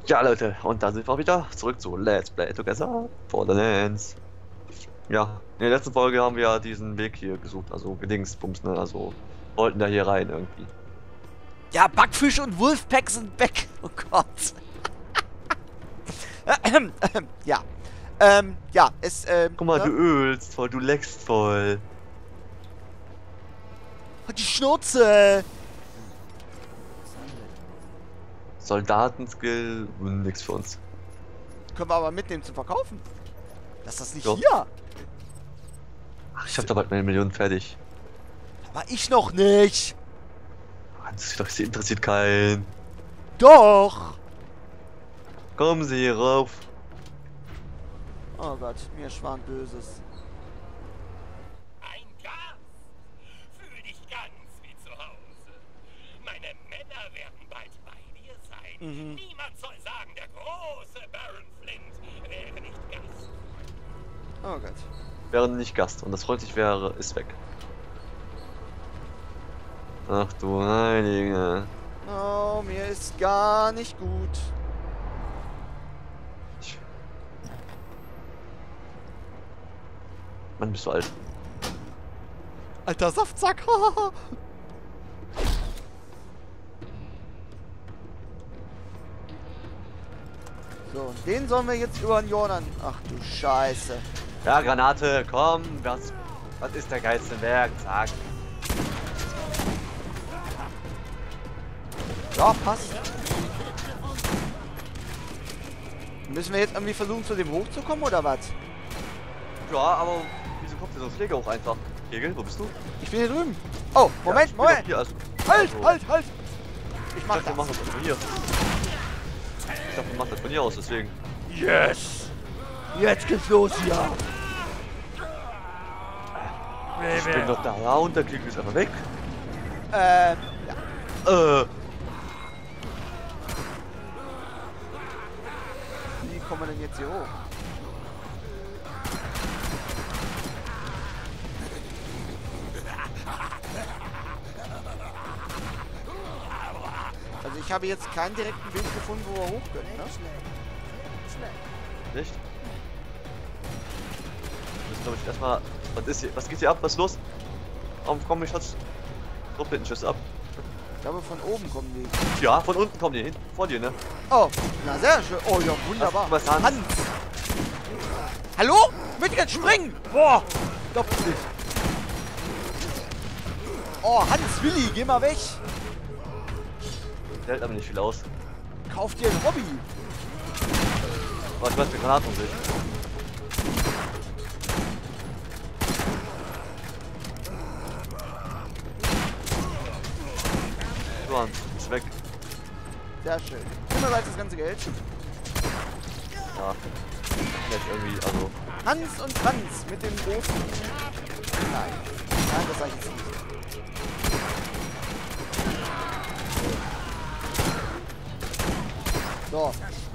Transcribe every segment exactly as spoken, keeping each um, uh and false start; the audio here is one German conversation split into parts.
Ja, Leute, und da sind wir auch wieder zurück zu Let's Play Together Borderlands. Ja, in der letzten Folge haben wir ja diesen Weg hier gesucht, also Gedingsbums, ne? Also wollten da hier rein irgendwie. Ja, Backfisch und Wolfpack sind weg. Oh Gott. ja. Ähm, ja, es, ähm... Guck mal, ne? du ölst voll, du leckst voll. Die Schnauze. Soldatenskill, nix für uns. Können wir aber mitnehmen zum Verkaufen. Lass das nicht Jo. hier. Ach, ich hab da bald meine Millionen fertig. Aber ich noch nicht. Das interessiert keinen. Doch. Kommen Sie hier rauf. Oh Gott, mir schwan Böses. Ein Gas! Fühl dich ganz wie zu Hause. Meine Männer werden bald bei dir sein. Mhm. Niemand soll sagen, der große Baron Flint wäre nicht Gast. Oh Gott. Wäre nicht Gast und das freundlich wäre, ist weg. Ach du Heilige. Oh, mir ist gar nicht gut. Ich... Mann, bist du alt. Alter Saftsack. So, und den sollen wir jetzt über den Jordan. Ach du Scheiße. Ja, Granate, komm, was, was ist der geilste Werk? Zack. Ja, passt. Müssen wir jetzt irgendwie versuchen, zu dem hochzukommen, oder was? Ja, aber wieso kommt der so Schläge hoch einfach? Kegel, wo bist du? Ich bin hier drüben. Oh, Moment, Ja, ich bin Moment. doch hier, also, Halt, also, halt, halt. Ich Ich mach dachte, wir machen das. das von hier. Ich dachte, wir machen das von hier aus, deswegen. Yes. Jetzt geht's los hier. Ich bin doch da, ja, und der Kegel ist einfach weg. Ähm, ja. Äh, Wie kommen wir denn jetzt hier hoch? Also ich habe jetzt keinen direkten Weg gefunden, wo wir hoch können, ne? nicht? Wir müssen, glaube ich, erstmal. Was ist hier? Was geht hier ab? Was ist los? Warum kommen die Shots? Doppelschüsse ab. Ich glaube, von oben kommen die. Ja, von unten kommen die hin. Vor dir, ne? Oh, na sehr schön. Oh ja, wunderbar. Was, was Hans? Hans. Hallo? Mit jetzt springen! Boah! Doppelt. Oh, Hans, Willi, geh mal weg. Der hält aber nicht viel aus. Kauf dir ein Hobby. Aber ich weiß, wie Granaten sind. So, Hans, ist weg. Sehr schön. Immerseits das ganze Geld. Ja. Jetzt irgendwie, also. Hans und Franz mit dem großen... Nein. Nein, das sag ich jetzt nicht. So.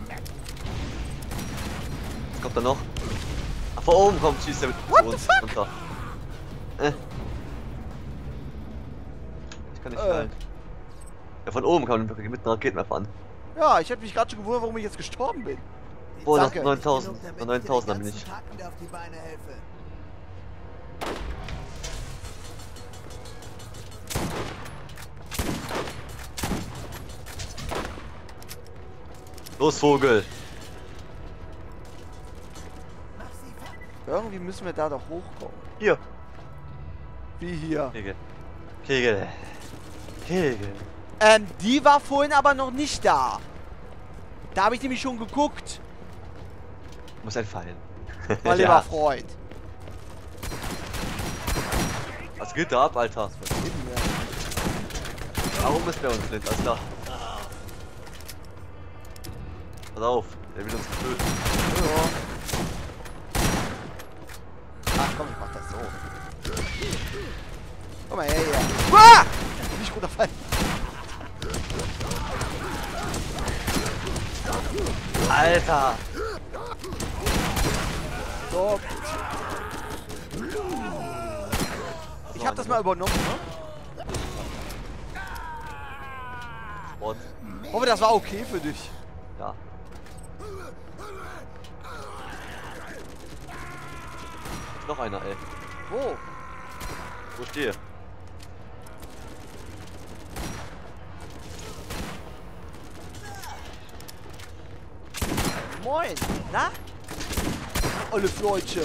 Was kommt da noch? Ach, von oben kommt, schießt er mit What zu the uns fuck? runter. Äh. Ich kann nicht Äh. fallen. Ja, von oben kann man mit einem Raketenwerfer an. Ja, ich hätte mich gerade schon gewundert, warum ich jetzt gestorben bin. Boah, noch Danke. neuntausend. Noch neuntausend bin ich. auf die Beine helfe. Los, Vogel! Irgendwie müssen wir da doch hochkommen. Hier! Wie hier? Kegel. Kegel. Kegel. Ähm, die war vorhin aber noch nicht da. Da habe ich nämlich schon geguckt, Muss entfallen. mein lieber Freund. Was geht da ab, Alter? Was geht denn hier? Warum ist bei uns Flint? Alles klar. Pass auf, der will uns töten. Ja. Ach komm, ich mach das so. Komm mal her hier. Ah! Nicht runterfallen. Alter! So. Ich hab das mal übernommen, ne? Sport. Hoffe, das war okay für dich. Ja. Noch einer, ey. Wo? Wo ich stehe? Moin. Na? Alle Leute.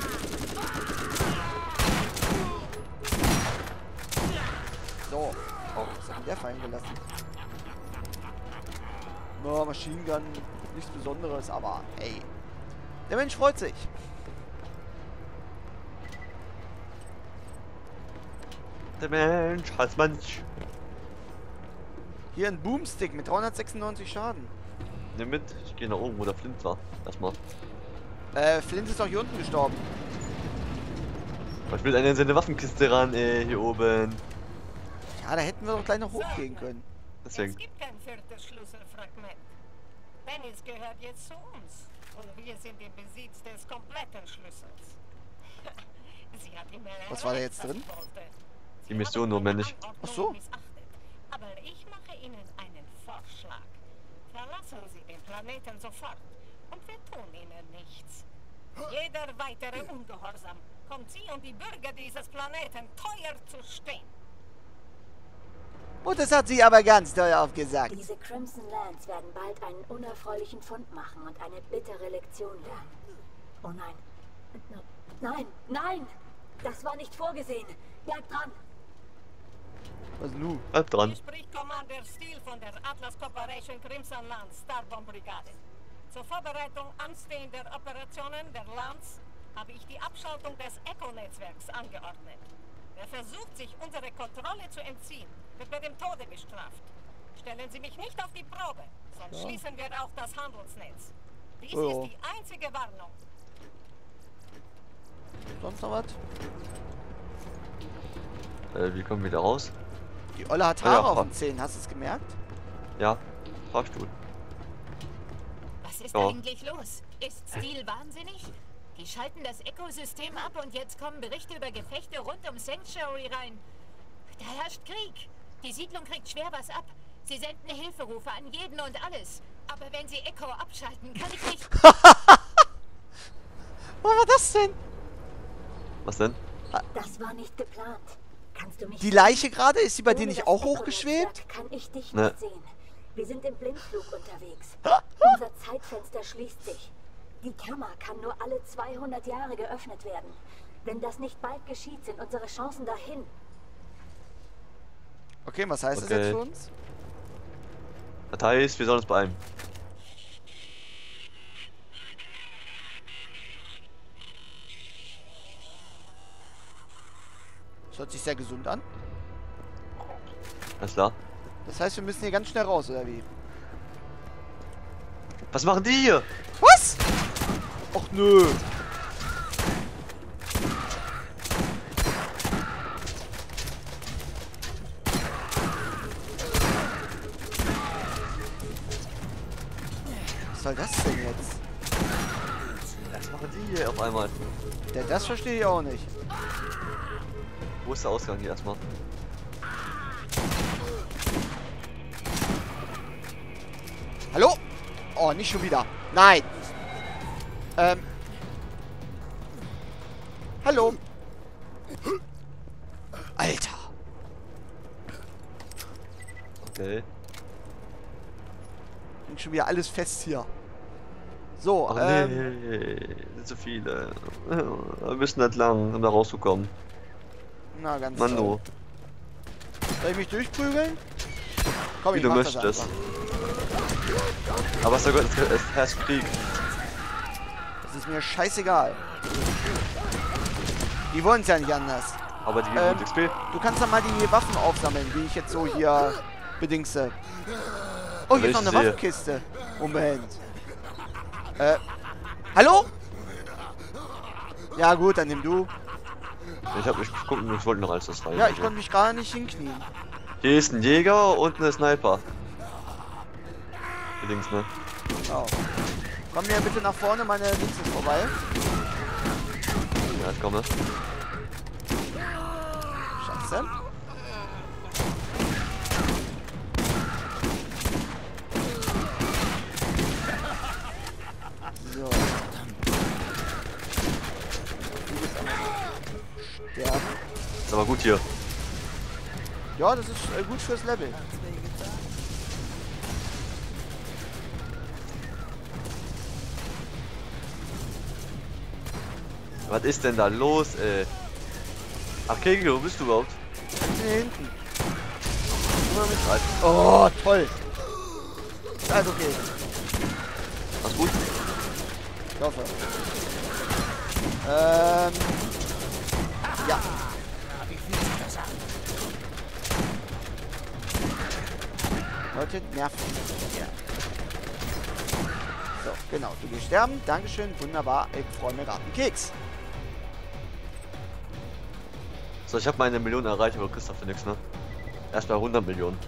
So. Oh, was hat der fallen gelassen? Ja, Machine Gun, nichts Besonderes, aber hey. Der Mensch freut sich. Der Mensch als Mensch. Hier ein Boomstick mit dreihundertsechsundneunzig Schaden. Nimm mit, ich gehe nach oben, wo der Flint war. Erstmal. Äh, Flint ist doch hier unten gestorben. Ich will an seine Waffenkiste ran, ey, hier oben. Ja, da hätten wir doch gleich noch hochgehen können. Deswegen. Es gibt kein viertes Schlüsselfragment. Dennis gehört jetzt zu uns. Und wir sind im Besitz des kompletten Schlüssels. Sie hat ihm Was war da jetzt drin? Die Mission nur, wenn nicht. Ach so. Aber ich mache Ihnen einen Vorschlag. Verlassen Sie den Planeten sofort und wir tun Ihnen nichts. Jeder weitere Ungehorsam kommt Sie und die Bürger dieses Planeten teuer zu stehen. Und das hat sie aber ganz teuer aufgesagt. Diese Crimson Lands werden bald einen unerfreulichen Fund machen und eine bittere Lektion lernen. Oh nein. N- Nein, nein! Das war nicht vorgesehen. Bleib dran! Was nu? Bleib dran. Hier spricht Commander Steele von der Atlas Corporation Crimson Lands Starbomb Brigade. Zur Vorbereitung anstehender Operationen der Lands habe ich die Abschaltung des Echo-Netzwerks angeordnet. Wer versucht, sich unsere Kontrolle zu entziehen, wird mit dem Tode bestraft. Stellen Sie mich nicht auf die Probe, sonst Ja. schließen wir auch das Handelsnetz. Dies Oh. ist die einzige Warnung. Sonst noch was? Äh, wie kommen wir da raus? Die Olle hat Ja, Haare ja, auf fra- den Zähnen, hast du es gemerkt? Ja, Fahrstuhl. Was ist Ja. eigentlich los? Ist Steel wahnsinnig? Die schalten das Ökosystem ab und jetzt kommen Berichte über Gefechte rund um Sanctuary rein. Da herrscht Krieg. Die Siedlung kriegt schwer was ab. Sie senden Hilferufe an jeden und alles. Aber wenn sie Echo abschalten, kann ich nicht... Was war das denn? Was denn? Das war nicht geplant. Kannst du mich... Die Leiche gerade? Ist sie bei dir Ohne nicht das auch Echo-Netzwerk hochgeschwebt? Kann ich dich Ne. nicht sehen. Wir sind im Blindflug unterwegs. Unser Zeitfenster schließt sich. Die Kammer kann nur alle zweihundert Jahre geöffnet werden. Wenn das nicht bald geschieht, sind unsere Chancen dahin. Okay, was heißt das Okay. jetzt für uns? Das heißt, wir sollen uns beeilen. Das hört sich sehr gesund an. Alles klar. Das heißt, wir müssen hier ganz schnell raus, oder wie? Was machen die hier? Was? Och nö. Was soll das denn jetzt? Was machen die hier auf einmal? Ja, das verstehe ich auch nicht. Wo ist der Ausgang hier erstmal? Hallo? Oh, nicht schon wieder. Nein. Ähm. Hallo. Alter. Okay. Bin schon wieder alles fest hier. So, Ach ähm. nee, sind so viele. Wir müssen nicht lang, um da rauszukommen. Na, ganz Mann, toll. du. Soll ich mich durchprügeln? Komm, Wie ich du mach das möchtest. einfach. Aber es ist es herrscht Krieg. Das ist mir scheißegal. Die wollen es ja nicht anders. Aber die geben Ähm, gut X P. Du kannst dann mal die Waffen aufsammeln, wie ich jetzt so hier bedingse. Oh, hier Wenn ist noch ich eine sehe. Waffenkiste. Moment. Äh, hallo? Ja gut, dann nimm du. Ich hab mich gucken, ich wollte noch alles das rein. Ja, ich konnte mich gerade nicht hinknien. Hier ist ein Jäger und eine Sniper. Die Dings, ne? Oh. Komm mir bitte nach vorne, meine Dings ist vorbei. Ja, ich komme. Scheiße. So. Du bist aber gut hier. Ja, das ist äh, gut fürs Level. Was ist denn da los, ey? Ach, Kegel, wo bist du überhaupt? Hier hinten. Immer mit rein. Oh, toll. Also okay. Alles gut? Ich hoffe. Ähm. Ja. Leute, nerven. Ja. So, genau. Du gehst sterben. Dankeschön. Wunderbar. Ich freue mich gerade einen Keks. So, ich habe meine Million erreicht, aber Christoph für nix, ne? Erst bei hundert Millionen.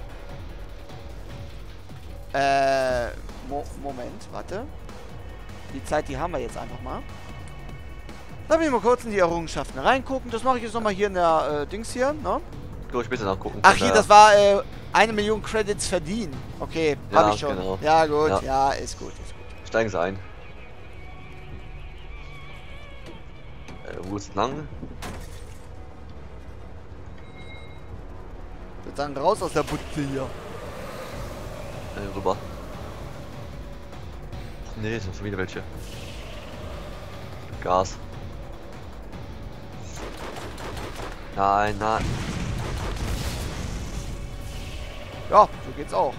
Äh, Mo Moment, warte. Die Zeit, die haben wir jetzt einfach mal. Lass mich mal kurz in die Errungenschaften reingucken. Das mache ich jetzt nochmal hier in der äh, Dings hier, ne? Ich ich später nachgucken. Ach hier, das war äh, eine Million Credits verdienen. Okay, Ja, habe ich schon. genau. Ja, gut, ja. Ja. ist gut, ist gut. Steigen Sie ein. Äh, wo ist lang? Ich würde sagen, raus aus der Butze hier. Äh, rüber. Ach nee, sind schon wieder welche. Gas. Nein, nein. Ja, so geht's auch.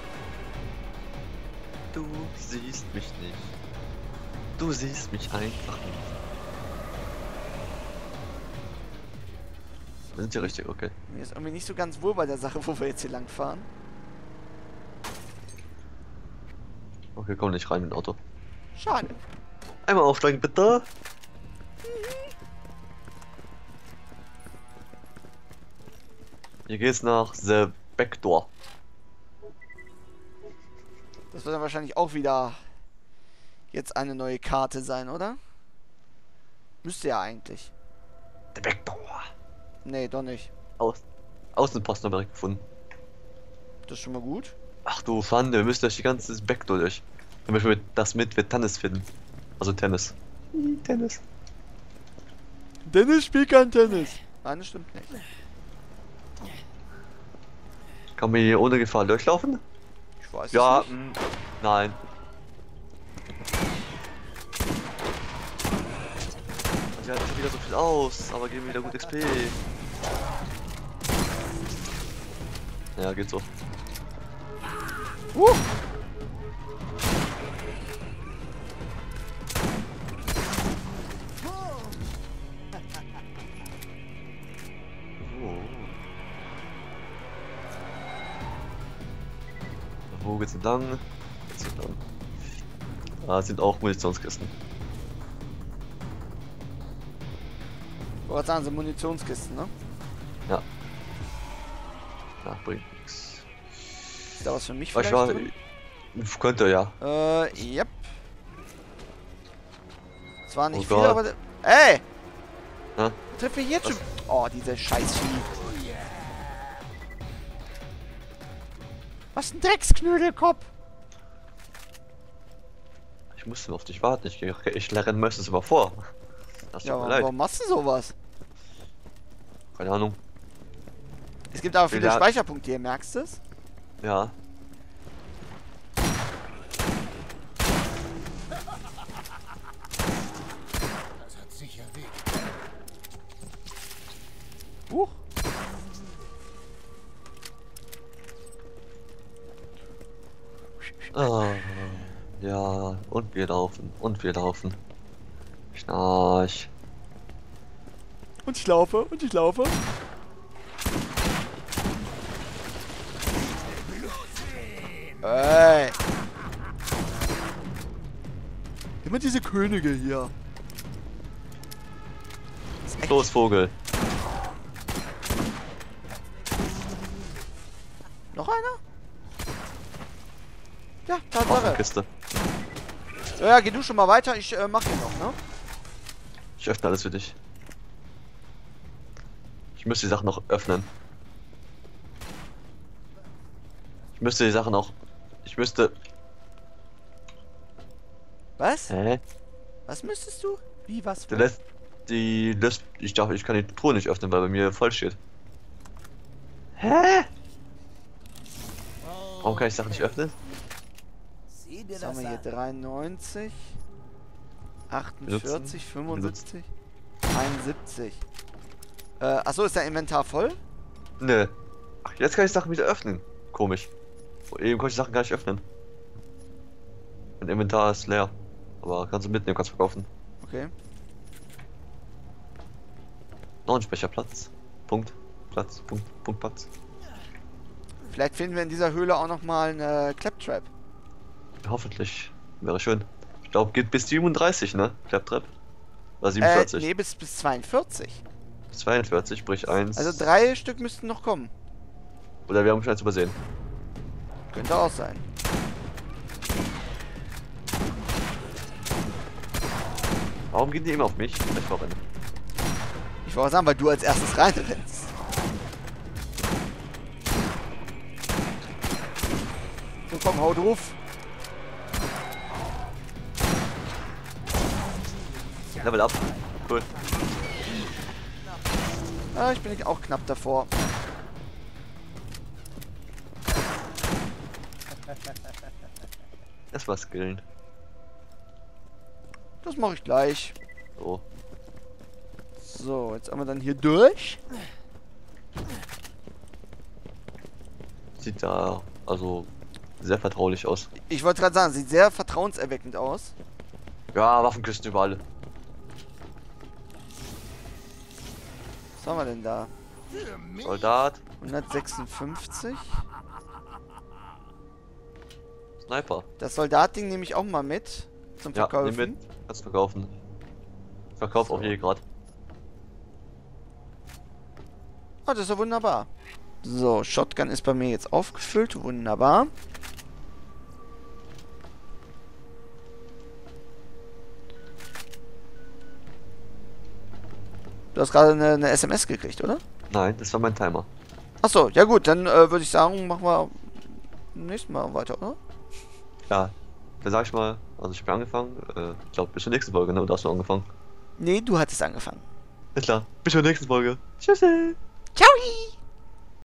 Du siehst mich nicht. Du siehst mich einfach nicht. Wir sind hier richtig, okay. Mir ist irgendwie nicht so ganz wohl bei der Sache, wo wir jetzt hier lang fahren. Okay, komm nicht rein mit dem Auto. Schade. Einmal aufsteigen, bitte. Hier geht's nach The Backdoor. Das wird dann wahrscheinlich auch wieder jetzt eine neue Karte sein, oder? Müsste ja eigentlich. The Backdoor. Nee, doch nicht. Aus Außenposten haben wir direkt gefunden. Das ist schon mal gut. Ach du Schande, wir müssen durch die ganze Backdoor durch. Damit wir das mit wir Tennis finden. Also Tennis. Tennis. Dennis spielt kein Tennis. Nein, das stimmt nicht. Kann man hier ohne Gefahr durchlaufen? Ich weiß Ja, es nicht. mh, nein. Sie halten schon wieder so viel aus, aber geben wieder gut X P. Ja, geht so. Uh. Oh. Wo geht's entlang? Geht's entlang. Ah, sind auch Munitionskisten. Ich wollte sagen, so Munitionskisten, ne? Ja. Ja, bringt nix. Ist da was für mich Aber vielleicht ich drin? war, könnte ja. Äh, yep. Zwar nicht Oh viel, Gott. aber... Ey! Hä? Treffe ich jetzt Was? schon... Oh, diese Scheißvieh. Was ein Drecksknödelkopf! Ich musste auf dich warten. Ich, ich lerne meistens immer vor. Das tut Ja, mir aber leid. warum machst du sowas? Keine Ahnung. Es gibt aber viele Ja. Speicherpunkte hier, merkst du es? Ja. Das hat sicher weh. Huch. Ah, ja. Und wir laufen. Und wir laufen. Schnarch. Und ich laufe, und ich laufe. Ey. Immer diese Könige hier. Das ist echt- Los, Vogel. Noch einer? Ja, Auf die Tatsache. Kiste. Ja, ja, geh du schon mal weiter, ich äh, mach hier noch, ne? Ich öffne alles für dich. Ich müsste die Sachen noch öffnen. Ich müsste die Sachen auch. Ich müsste. Was? Hä? Was müsstest du? Wie, was? Du lässt. die lässt. Ich dachte, ich kann die Truhe nicht öffnen, weil bei mir voll steht. Hä? Warum kann ich Sachen nicht öffnen? Sieh dir Was das haben wir hier? an. dreiundneunzig, achtundvierzig, Benutzen. fünfundsiebzig, einundsiebzig. Äh, achso, ist dein Inventar voll? Nö. Ach, jetzt kann ich Sachen wieder öffnen. Komisch. Oh, eben konnte ich Sachen gar nicht öffnen. Mein Inventar ist leer. Aber kannst du mitnehmen, kannst verkaufen. Okay. Noch ein Speicherplatz. Punkt. Platz. Punkt. Punkt. Platz. Vielleicht finden wir in dieser Höhle auch nochmal eine Claptrap. Hoffentlich. Wäre schön. Ich glaube, geht bis siebenunddreißig, ne? Claptrap. Oder Äh, siebenundvierzig. nee, bis, bis zweiundvierzig. zweiundvierzig, sprich eins. Also drei Stück müssten noch kommen. Oder wir haben schon eins übersehen. Könnte auch sein. Warum gehen die immer auf mich? Ich war rennen. Ich wollte sagen, weil du als erstes reinrennst. So, komm, hau drauf. Level up. Cool. Ah, ich bin auch knapp davor. Das war Skillen. Das mache ich gleich. So. So, jetzt haben wir dann hier durch. Sieht da also sehr vertraulich aus. Ich wollte gerade sagen, sieht sehr vertrauenserweckend aus. Ja, Waffenkisten überall. Was haben wir denn da? Soldat. hundertsechsundfünfzig. Sniper. Das Soldatding nehme ich auch mal mit. Zum Ja, Verkaufen. nimm mit. Kannst verkaufen. Ich verkauf So. auch hier gerade. Ah, das ist ja wunderbar. So, Shotgun ist bei mir jetzt aufgefüllt. Wunderbar. Du hast gerade eine, eine S M S gekriegt, oder? Nein, das war mein Timer. Achso, ja gut, dann äh, würde ich sagen, machen wir beim nächsten Mal weiter, oder? Ja, dann sag ich mal, also ich habe angefangen, äh, ich glaube bis zur nächsten Folge, ne? Oder hast du angefangen? Nee, du hattest angefangen. Ist klar, bis zur nächsten Folge. Tschüssi! Ciao!